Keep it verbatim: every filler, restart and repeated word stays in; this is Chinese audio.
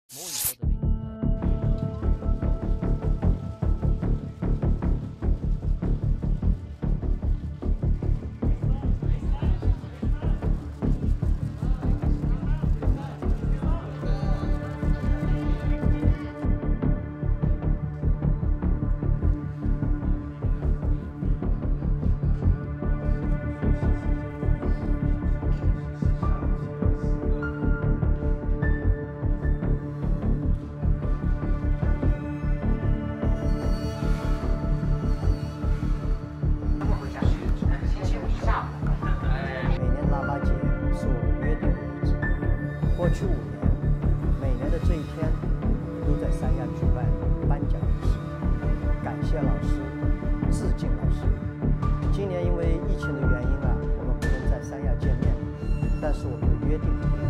模拟或者零。 过去五年，每年的这一天，都在三亚举办颁奖仪式，感谢老师，致敬老师。今年因为疫情的原因啊，我们不能在三亚见面，但是我们的约定